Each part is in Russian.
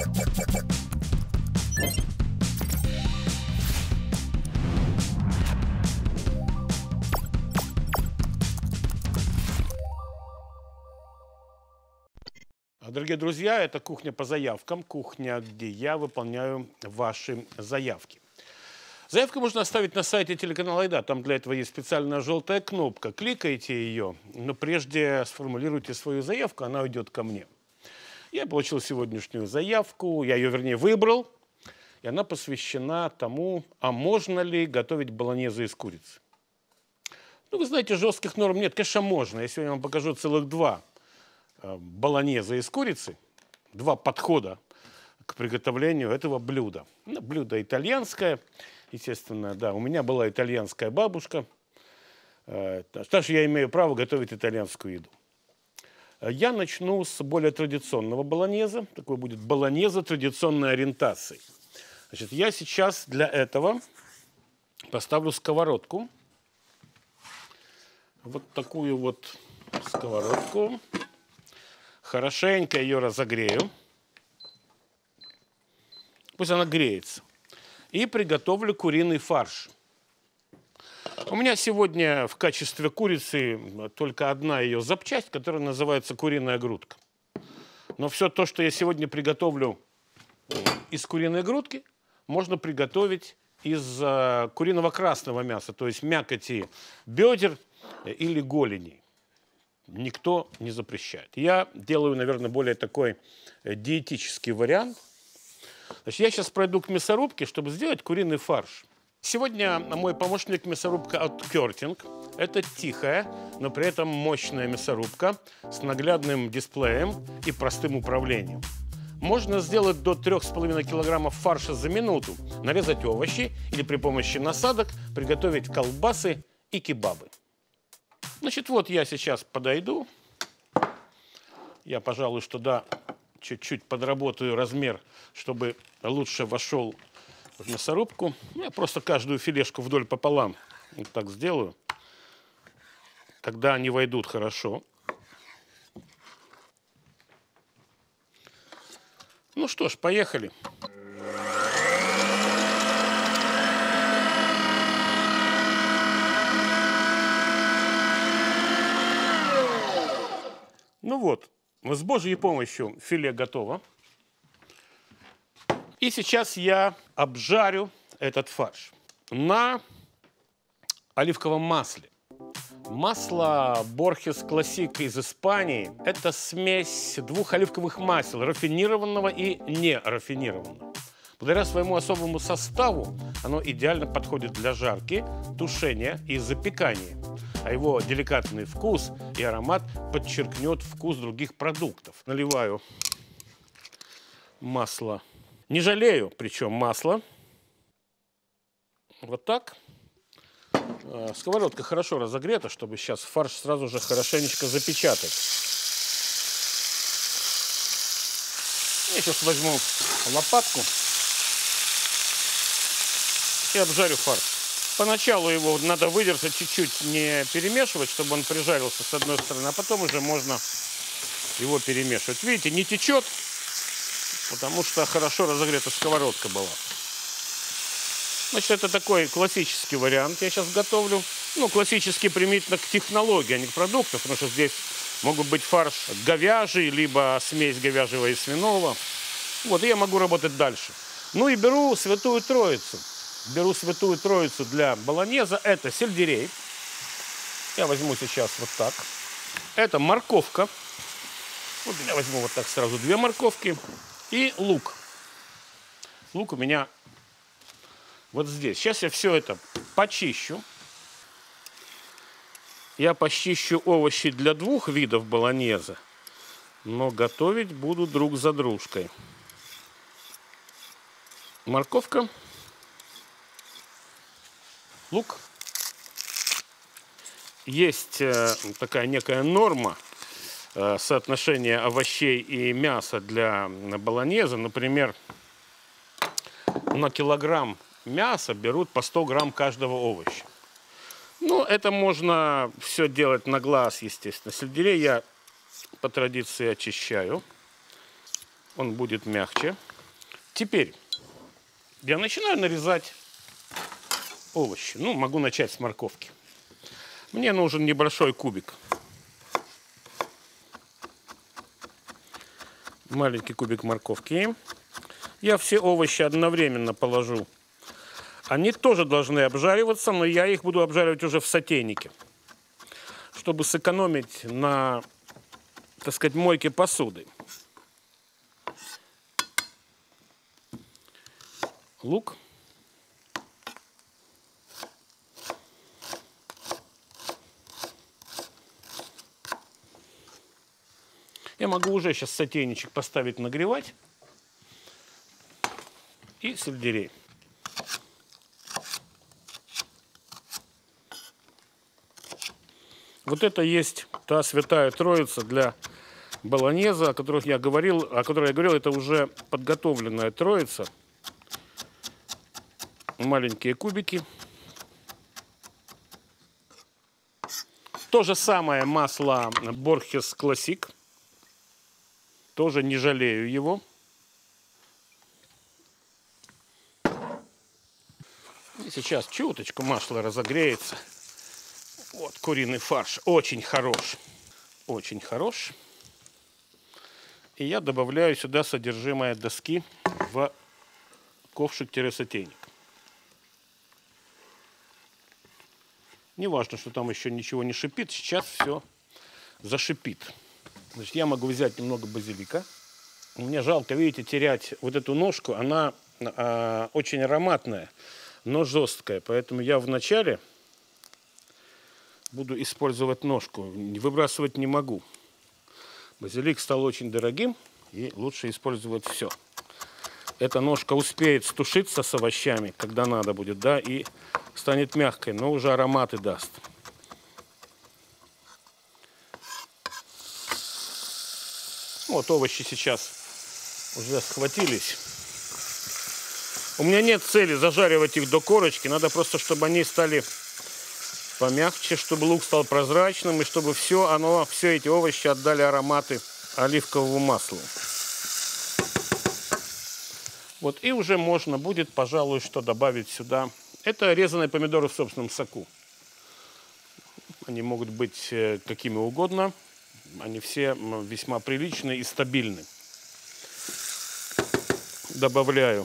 Дорогие друзья, это кухня по заявкам, кухня, где я выполняю ваши заявки. Заявку можно оставить на сайте телеканала Айда, там для этого есть специальная желтая кнопка. Кликайте ее, но прежде сформулируйте свою заявку, она уйдет ко мне. Я получил сегодняшнюю заявку, я ее, вернее, выбрал, и она посвящена тому, а можно ли готовить болоньезе из курицы. Ну, вы знаете, жестких норм нет, конечно, можно. Я сегодня вам покажу целых два болоньезе из курицы, два подхода к приготовлению этого блюда. Ну, блюдо итальянское, естественно, да, у меня была итальянская бабушка, так что я имею право готовить итальянскую еду. Я начну с более традиционного болоньезе, такой будет болоньезе традиционной ориентации. Значит, я сейчас для этого поставлю сковородку, вот такую вот сковородку. Хорошенько ее разогрею. Пусть она греется. И приготовлю куриный фарш. У меня сегодня в качестве курицы только одна ее запчасть, которая называется куриная грудка. Но все то, что я сегодня приготовлю из куриной грудки, можно приготовить из куриного красного мяса, то есть мякоти бедер или голени. Никто не запрещает. Я делаю, наверное, более такой диетический вариант. Значит, я сейчас пройду к мясорубке, чтобы сделать куриный фарш. Сегодня мой помощник мясорубка от Кертинг. Это тихая, но при этом мощная мясорубка с наглядным дисплеем и простым управлением. Можно сделать до 3,5 килограммов фарша за минуту, нарезать овощи или при помощи насадок приготовить колбасы и кебабы. Значит, вот я сейчас подойду. Я, пожалуй, что да, чуть-чуть подработаю размер, чтобы лучше вошел в мясорубку. Я просто каждую филешку вдоль пополам вот так сделаю. Тогда они войдут хорошо. Ну что ж, поехали. Ну вот, с Божьей помощью филе готово. И сейчас я обжарю этот фарш на оливковом масле. Масло Борхес Классик из Испании – это смесь двух оливковых масел, рафинированного и нерафинированного. Благодаря своему особому составу оно идеально подходит для жарки, тушения и запекания. А его деликатный вкус и аромат подчеркнет вкус других продуктов. Наливаю масло. Не жалею, причем масло. Вот так. Сковородка хорошо разогрета, чтобы сейчас фарш сразу же хорошенечко запечатать. Я сейчас возьму лопатку и обжарю фарш. Поначалу его надо выдержать чуть-чуть, не перемешивать, чтобы он прижарился с одной стороны, а потом уже можно его перемешивать. Видите, не течет, потому что хорошо разогрета сковородка была. Значит, это такой классический вариант я сейчас готовлю. Ну, классический применительно к технологии, а не к продуктам, потому что здесь могут быть фарш говяжий, либо смесь говяжьего и свиного. Вот, и я могу работать дальше. Ну и беру святую троицу. Беру святую троицу для болоньезе. Это сельдерей. Я возьму сейчас вот так. Это морковка. Вот я возьму вот так сразу 2 морковки. И лук. Лук у меня вот здесь. Сейчас я все это почищу. Я почищу овощи для 2 видов болоньезе. Но готовить буду друг за дружкой. Морковка. Лук. Есть такая некая норма соотношения овощей и мяса для болоньезе. Например, на килограмм мяса берут по 100 грамм каждого овоща. Ну, это можно все делать на глаз, естественно. Сельдерей я по традиции очищаю. Он будет мягче. Теперь я начинаю нарезать овощи. Ну, могу начать с морковки. Мне нужен небольшой кубик. Маленький кубик морковки. Я все овощи одновременно положу. Они тоже должны обжариваться, но я их буду обжаривать уже в сотейнике, чтобы сэкономить на, так сказать, мойке посуды. Лук. Я могу уже сейчас сотейничек поставить нагревать. И сельдерей. Вот это есть та святая троица для болоньезе, о которой я говорил, это уже подготовленная троица. Маленькие кубики. То же самое масло Borges Classic. Тоже не жалею его. И сейчас чуточку масло разогреется. Вот куриный фарш. Очень хорош. Очень хорош. И я добавляю сюда содержимое доски в ковшик-сотейник. Не важно, что там еще ничего не шипит. Сейчас все зашипит. Значит, я могу взять немного базилика. Мне жалко, видите, терять вот эту ножку. Она очень ароматная, но жесткая. Поэтому я вначале буду использовать ножку. Выбрасывать не могу. Базилик стал очень дорогим, и лучше использовать все. Эта ножка успеет стушиться с овощами, когда надо будет, да, и станет мягкой, но уже ароматы даст. Вот овощи сейчас уже схватились. У меня нет цели зажаривать их до корочки. Надо просто, чтобы они стали помягче, чтобы лук стал прозрачным, и чтобы все эти овощи отдали ароматы оливковому маслу. Вот, и уже можно будет, пожалуй, что добавить сюда. Это резаные помидоры в собственном соку. Они могут быть какими угодно. Они все весьма приличные и стабильны. Добавляю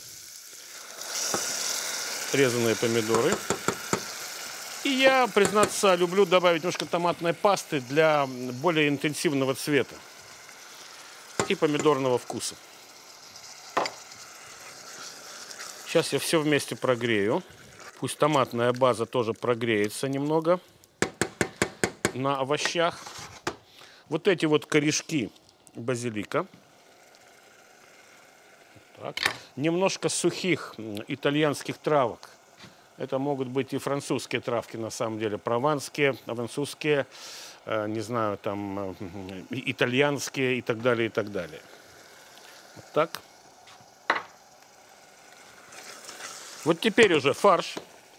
резаные помидоры. И я, признаться, люблю добавить немножко томатной пасты для более интенсивного цвета и помидорного вкуса. Сейчас я все вместе прогрею. Пусть томатная база тоже прогреется немного на овощах. Вот эти вот корешки базилика. Так. Немножко сухих итальянских травок. Это могут быть и французские травки, на самом деле. Прованские, французские, не знаю, там, итальянские и так далее, и так далее. Вот так. Вот теперь уже фарш.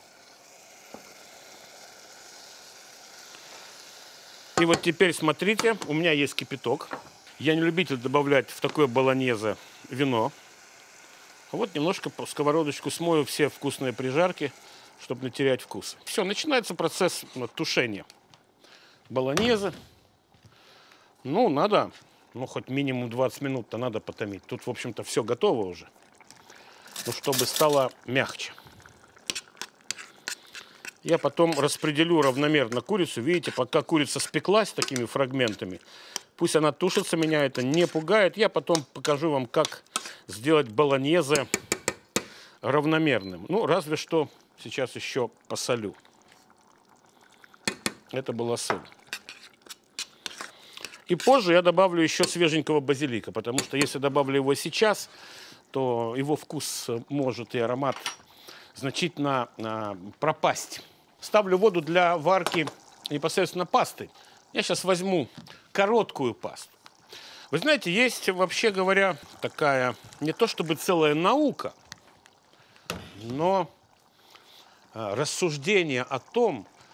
И вот теперь смотрите, у меня есть кипяток. Я не любитель добавлять в такое болоньезе вино. Вот немножко сковородочку смою все вкусные прижарки, чтобы не терять вкус. Все, начинается процесс тушения болоньезе. Ну, надо, хоть минимум 20 минут-то надо потомить. Тут, в общем-то, все готово уже. Ну, чтобы стало мягче. Я потом распределю равномерно курицу. Видите, пока курица спеклась такими фрагментами, пусть она тушится, меня это не пугает. Я потом покажу вам, как сделать болоньезе равномерным. Ну, разве что сейчас еще посолю. Это была соль. И позже я добавлю еще свеженького базилика, потому что если добавлю его сейчас, то его вкус может и аромат значительно пропасть. Ставлю воду для варки непосредственно пасты. Я сейчас возьму короткую пасту. Вы знаете, есть, вообще говоря, такая, не то чтобы целая наука, но рассуждение о том,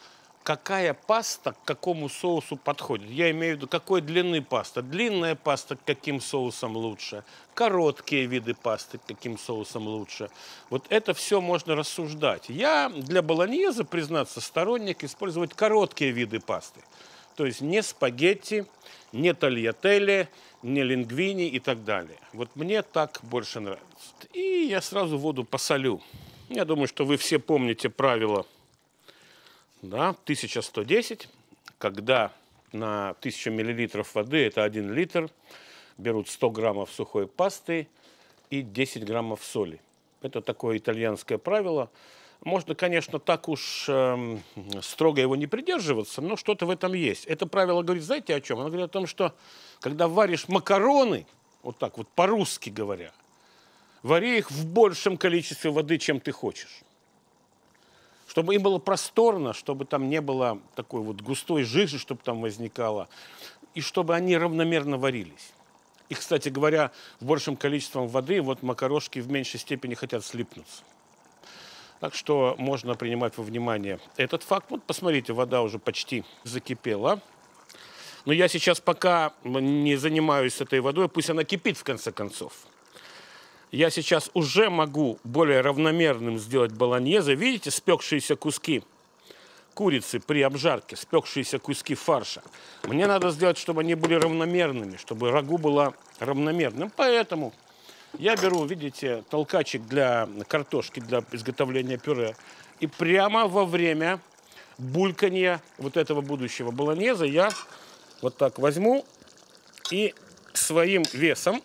какая паста к какому соусу подходит. Я имею в виду, какой длины паста. Длинная паста к каким соусам лучше. Короткие виды пасты к каким соусам лучше. Вот это все можно рассуждать. Я для болоньезе, признаться, сторонник использовать короткие виды пасты. То есть не спагетти, не тальятеле, не лингвини и так далее. Вот мне так больше нравится. И я сразу воду посолю. Я думаю, что вы все помните правило, да, 1110, когда на 1000 миллилитров воды, это 1 литр, берут 100 граммов сухой пасты и 10 граммов соли. Это такое итальянское правило. Можно, конечно, так уж строго его не придерживаться, но что-то в этом есть. Это правило говорит, знаете, о чем? Оно говорит о том, что когда варишь макароны, вот так вот по-русски говоря, вари их в большем количестве воды, чем ты хочешь. Чтобы им было просторно, чтобы там не было такой вот густой жижи, чтобы там возникало, и чтобы они равномерно варились. И, кстати говоря, в большем количестве воды вот макарошки в меньшей степени хотят слипнуться. Так что можно принимать во внимание этот факт. Вот посмотрите, вода уже почти закипела. Но я сейчас пока не занимаюсь этой водой, пусть она кипит в конце концов. Я сейчас уже могу более равномерным сделать болоньезе. Видите, спекшиеся куски курицы при обжарке, спекшиеся куски фарша. Мне надо сделать, чтобы они были равномерными, чтобы рагу было равномерным. Поэтому я беру, видите, толкачик для картошки, для изготовления пюре. И прямо во время бульканья вот этого будущего болоньезе я вот так возьму и своим весом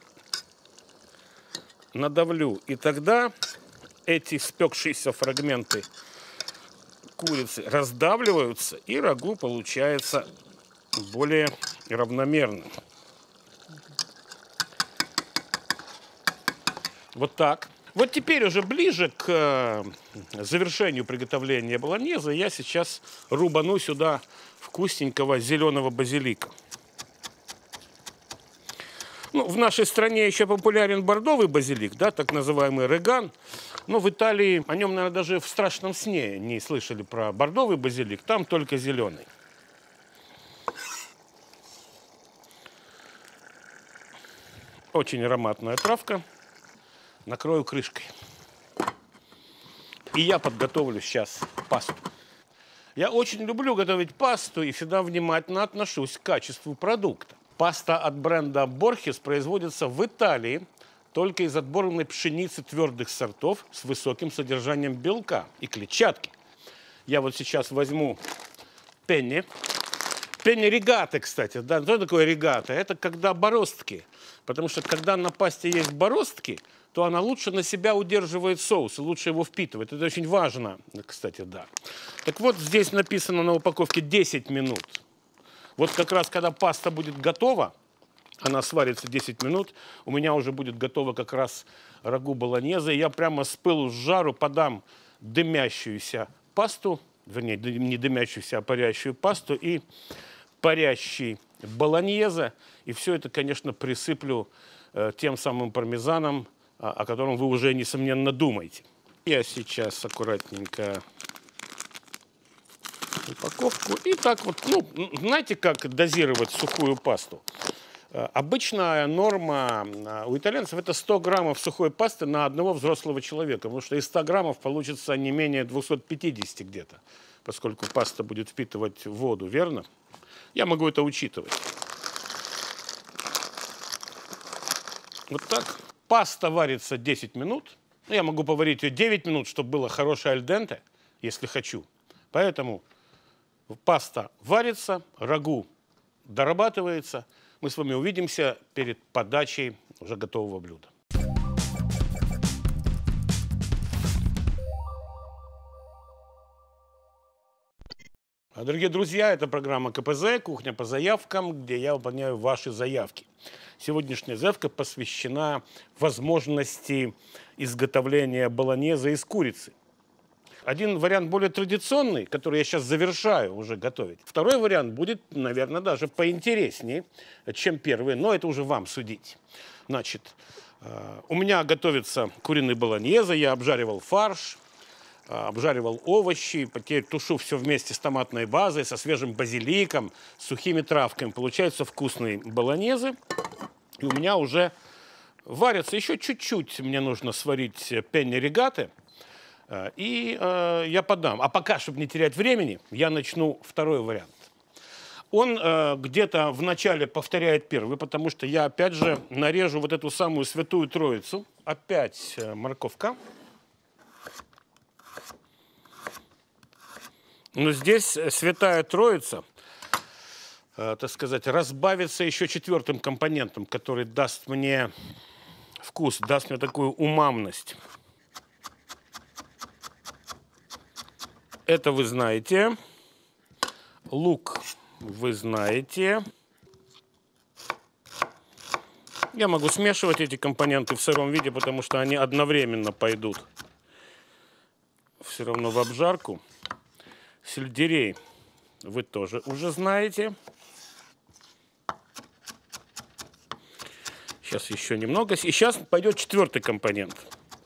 надавлю. И тогда эти спекшиеся фрагменты курицы раздавливаются, и рагу получается более равномерным. Вот так. Вот теперь уже ближе к завершению приготовления болоньезе я сейчас рубану сюда вкусненького зеленого базилика. Ну, в нашей стране еще популярен бордовый базилик, да, так называемый реган. Но в Италии о нем, наверное, даже в страшном сне не слышали про бордовый базилик. Там только зеленый. Очень ароматная травка. Накрою крышкой. И я подготовлю сейчас пасту. Я очень люблю готовить пасту и всегда внимательно отношусь к качеству продукта. Паста от бренда Борхес производится в Италии только из отборной пшеницы твердых сортов с высоким содержанием белка и клетчатки. Я вот сейчас возьму пенни. Пенни регаты, кстати. Да, что такое регата? Это когда бороздки. Потому что когда на пасте есть бороздки, то она лучше на себя удерживает соус, лучше его впитывает. Это очень важно, кстати, да. Так вот, здесь написано на упаковке 10 минут. Вот как раз, когда паста будет готова, она сварится 10 минут, у меня уже будет готова как раз рагу болоньезе. Я прямо с пылу с жару подам дымящуюся пасту, вернее, не дымящуюся, а парящую пасту и парящий болоньезе. И все это, конечно, присыплю тем самым пармезаном, о котором вы уже, несомненно, думаете. Я сейчас аккуратненько упаковку. И так вот, ну, знаете, как дозировать сухую пасту? Обычная норма у итальянцев – это 100 граммов сухой пасты на одного взрослого человека, потому что из 100 граммов получится не менее 250 где-то, поскольку паста будет впитывать воду, верно? Я могу это учитывать. Вот так. Паста варится 10 минут. Я могу поварить ее 9 минут, чтобы было хорошее аль-денте, если хочу. Поэтому паста варится, рагу дорабатывается. Мы с вами увидимся перед подачей уже готового блюда. Дорогие друзья, это программа КПЗ «Кухня по заявкам», где я выполняю ваши заявки. Сегодняшняя заявка посвящена возможности изготовления болоньезе из курицы. Один вариант более традиционный, который я сейчас завершаю уже готовить. Второй вариант будет, наверное, даже поинтереснее, чем первый, но это уже вам судить. Значит, у меня готовится куриный болоньезе, я обжаривал фарш. обжаривал овощи, теперь тушу все вместе с томатной базой, со свежим базиликом, с сухими травками. Получаются вкусные болоньезе. И у меня уже варятся еще чуть-чуть. Мне нужно сварить пенне ригатте. И я подам. А пока, чтобы не терять времени, я начну второй вариант. Он где-то в начале повторяет первый, потому что я опять же нарежу вот эту самую святую троицу. Опять морковка. Но здесь святая троица, так сказать, разбавится еще четвертым компонентом, который даст мне вкус, даст мне такую умамность. Это вы знаете. Лук вы знаете. Я могу смешивать эти компоненты в сыром виде, потому что они одновременно пойдут все равно в обжарку. Сельдерей вы тоже уже знаете. Сейчас еще немного. И сейчас пойдет четвертый компонент.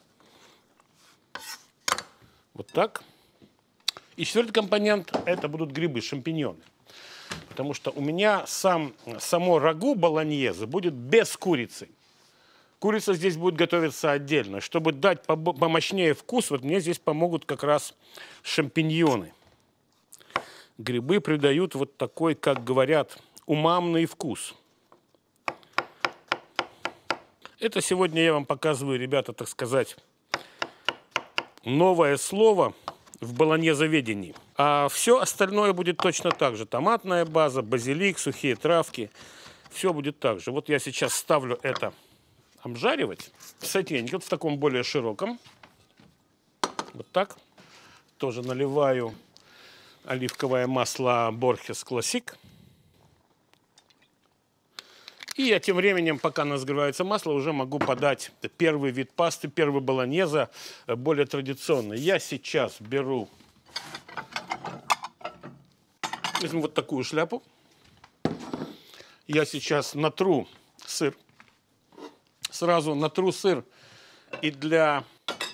Вот так. И четвертый компонент – это будут грибы, шампиньоны. Потому что у меня само рагу болоньезе будет без курицы. Курица здесь будет готовиться отдельно. Чтобы дать помощнее вкус, вот мне здесь помогут как раз шампиньоны. Грибы придают вот такой, как говорят, умамный вкус. Это сегодня я вам показываю, ребята, так сказать, новое слово в болоньезоведении. А все остальное будет точно так же. Томатная база, базилик, сухие травки. Все будет так же. Вот я сейчас ставлю это обжаривать в сотейнике, вот в таком более широком. Вот так. Тоже наливаю оливковое масло Борхес Классик. И я тем временем, пока разогревается масло, уже могу подать первый вид пасты, первый болоньезе, более традиционный. Я сейчас возьму вот такую шляпу. Я сейчас натру сыр. Сразу натру сыр и для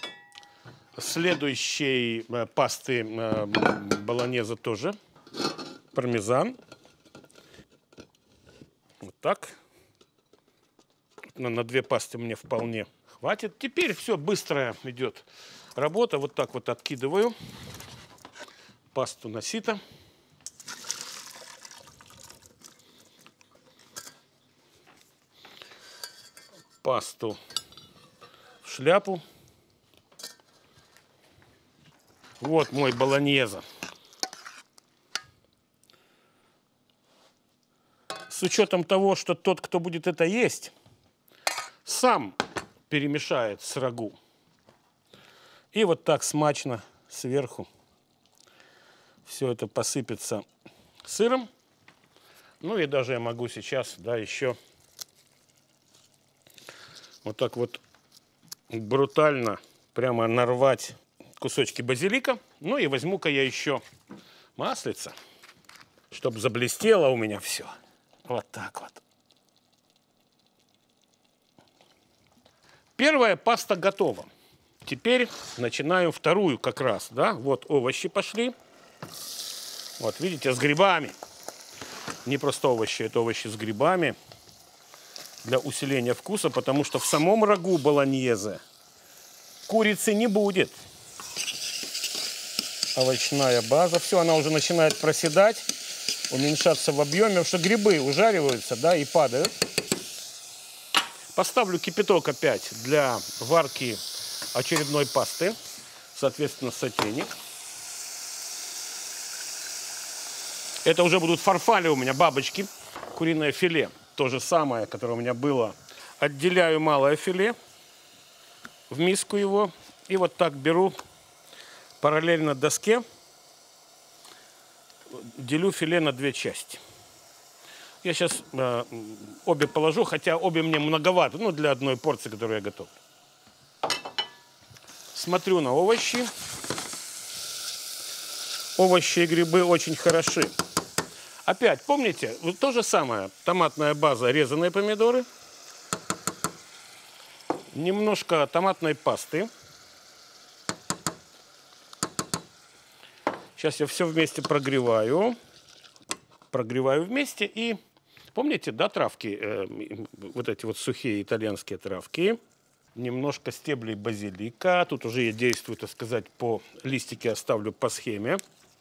следующей пасты болоньезе тоже. Пармезан. Вот так. На две пасты мне вполне хватит. Теперь все, быстрая идет работа. Вот так вот откидываю пасту на сито. Пасту в шляпу. Вот мой болоньезе. С учетом того, что тот, кто будет это есть, сам перемешает с рагу. И вот так смачно сверху все это посыпется сыром. Ну и даже я могу сейчас, да, еще вот так вот брутально прямо нарвать кусочки базилика. Ну и возьму-ка я еще маслица, чтобы заблестело у меня все. Вот так вот. Первая паста готова. Теперь начинаю вторую как раз, да. Вот овощи пошли. Вот видите, с грибами. Не просто овощи, это овощи с грибами. Для усиления вкуса, потому что в самом рагу болоньезе курицы не будет. Овощная база. Все, она уже начинает проседать, уменьшаться в объеме, потому что грибы ужариваются, да, и падают. Поставлю кипяток опять для варки очередной пасты. Соответственно, сотейник. Это уже будут фарфали у меня, бабочки. Куриное филе. То же самое, которое у меня было. Отделяю малое филе в миску его. И вот так беру параллельно доске. Делю филе на две части. Я сейчас обе положу, хотя обе мне многовато, ну, для одной порции, которую я готовлю. Смотрю на овощи. Овощи и грибы очень хороши. Опять, помните, вот то же самое. Томатная база, резаные помидоры. Немножко томатной пасты. Сейчас я все вместе прогреваю. Прогреваю вместе. И помните, да, травки? Вот эти вот сухие итальянские травки. Немножко стеблей базилика. Тут уже я действую, так сказать, по листике оставлю по схеме.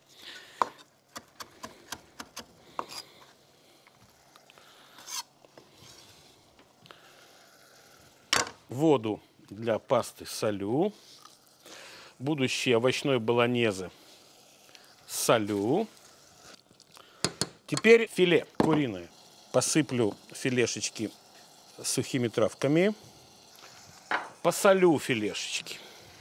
Воду для пасты солю. Будущий овощной болоньезе солю. Теперь филе куриное. Посыплю филешечки сухими травками. Посолю филешечки.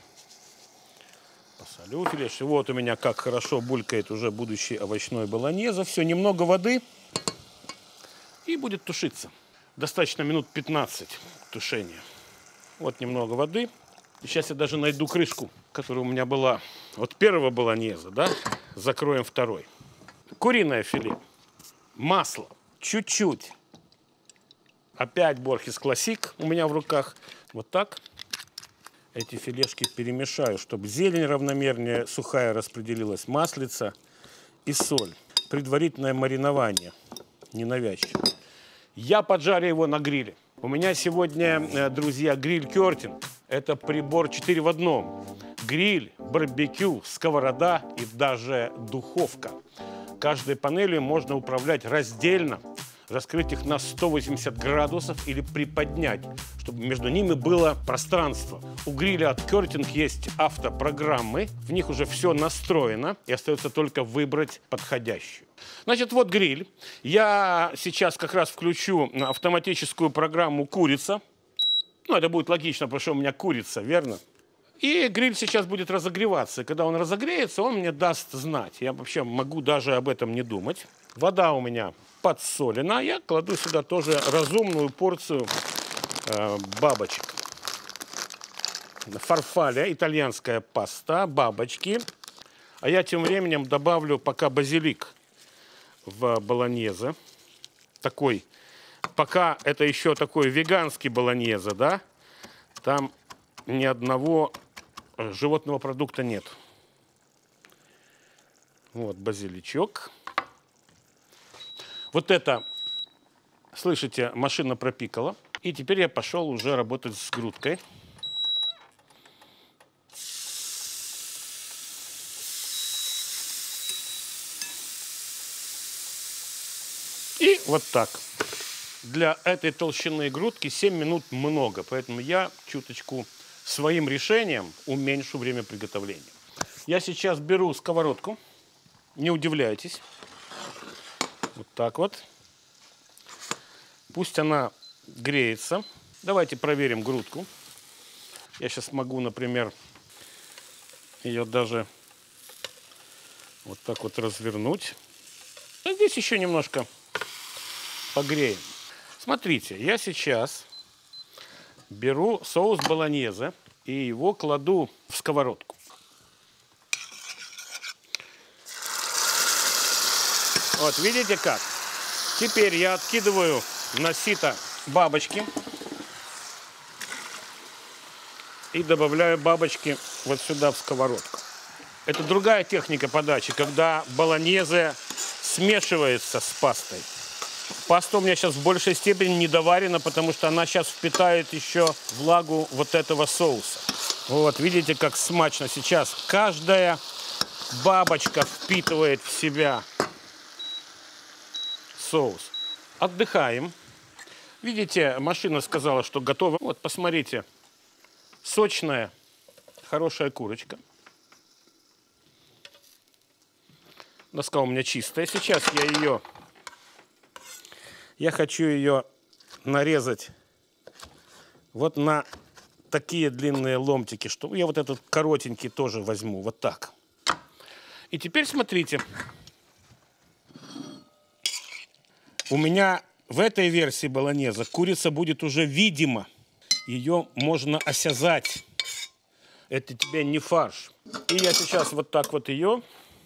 Посолю филешечки. Вот у меня как хорошо булькает уже будущий овощной болоньезе. Все, немного воды. И будет тушиться. Достаточно минут 15 тушения. Вот немного воды. И сейчас я даже найду крышку, которая у меня была от первого болоньезе, да? Закроем второй. Куриное филе. Масло. Чуть-чуть. Опять Борхес Классик у меня в руках. Вот так. Эти филешки перемешаю, чтобы зелень равномернее, сухая распределилась, маслица и соль. Предварительное маринование. Ненавязчиво. Я поджарю его на гриле. У меня сегодня, друзья, гриль Кертин. Это прибор 4 в 1. Гриль, барбекю, сковорода и даже духовка. Каждой панелью можно управлять раздельно, раскрыть их на 180 градусов или приподнять, чтобы между ними было пространство. У гриля от Curting есть автопрограммы, в них уже все настроено, и остается только выбрать подходящую. Значит, вот гриль. Я сейчас как раз включу автоматическую программу «Курица». Ну, это будет логично, потому что у меня курица, верно? И гриль сейчас будет разогреваться. И когда он разогреется, он мне даст знать. Я вообще могу даже об этом не думать. Вода у меня подсолена. Я кладу сюда тоже разумную порцию бабочек. Фарфаля, итальянская паста, бабочки. А я тем временем добавлю пока базилик в болоньезе. Такой, пока это еще такой веганский болоньезе, да? Там ни одного животного продукта нет. Вот базиличок. Вот это, слышите, машина пропикала. И теперь я пошел уже работать с грудкой. И вот так. Для этой толщины грудки 7 минут много, поэтому я чуточку своим решением уменьшу время приготовления. Я сейчас беру сковородку, не удивляйтесь. Вот так вот. Пусть она греется. Давайте проверим грудку. Я сейчас могу, например, ее даже вот так вот развернуть. А здесь еще немножко погреем. Смотрите, я сейчас беру соус болоньезе и его кладу в сковородку. Вот, видите как? Теперь я откидываю на сито бабочки и добавляю бабочки вот сюда в сковородку. Это другая техника подачи, когда болоньезе смешивается с пастой. Паста у меня сейчас в большей степени недоварена, потому что она сейчас впитает еще влагу вот этого соуса. Вот, видите, как смачно сейчас. Каждая бабочка впитывает в себя соус. Отдыхаем. Видите, машина сказала, что готова. Вот, посмотрите. Сочная, хорошая курочка. Доска у меня чистая. Сейчас я хочу ее нарезать вот на такие длинные ломтики, что я вот этот коротенький тоже возьму, вот так. И теперь смотрите. У меня в этой версии болоньезе курица будет уже видима. Ее можно осязать. Это тебе не фарш. И я сейчас вот так вот ее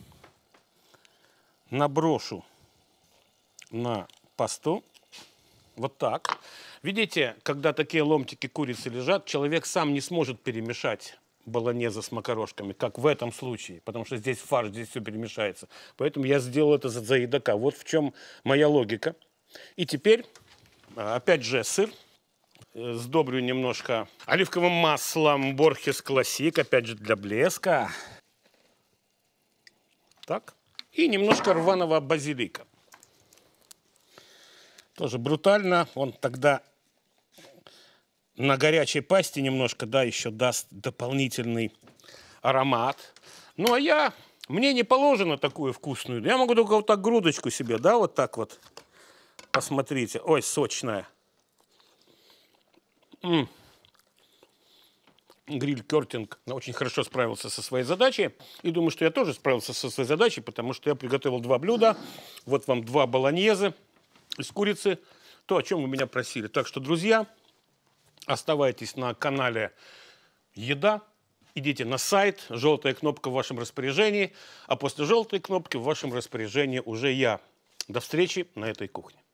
наброшу на пасту. Вот так. Видите, когда такие ломтики курицы лежат, человек сам не сможет перемешать болоньезе с макарошками, как в этом случае, потому что здесь фарш, здесь все перемешается. Поэтому я сделал это за едока. Вот в чем моя логика. И теперь, опять же, сыр. Сдобрю немножко оливковым маслом Борхес Классик, опять же, для блеска. Так. И немножко рваного базилика. Тоже брутально. Он тогда на горячей пасте немножко, да, еще даст дополнительный аромат. Ну, а мне не положено такую вкусную. Я могу только вот так грудочку себе, да, вот так вот. Посмотрите. Ой, сочная. Гриль Кертинг очень хорошо справился со своей задачей. И думаю, что я тоже справился со своей задачей, потому что я приготовил 2 блюда. Вот вам 2 болоньезе из курицы. То, о чем вы меня просили. Так что, друзья, оставайтесь на канале «Еда». Идите на сайт, желтая кнопка в вашем распоряжении. А после желтой кнопки в вашем распоряжении уже я. До встречи на этой кухне.